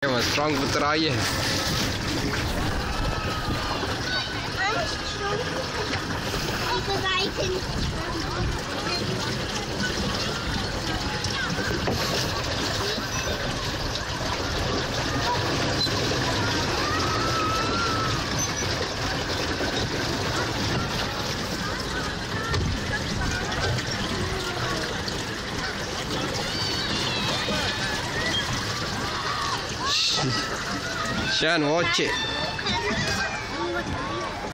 Strong putar aja. I'm strong because I can. Shayan, watch it.